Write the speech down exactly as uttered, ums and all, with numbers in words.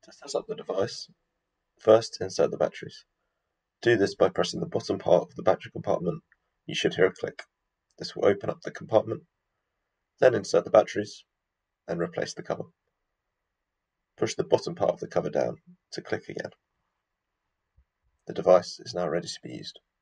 To set up the device, first insert the batteries. Do this by pressing the bottom part of the battery compartment. You should hear a click. This will open up the compartment. Then insert the batteries and replace the cover. Push the bottom part of the cover down to click again. The device is now ready to be used.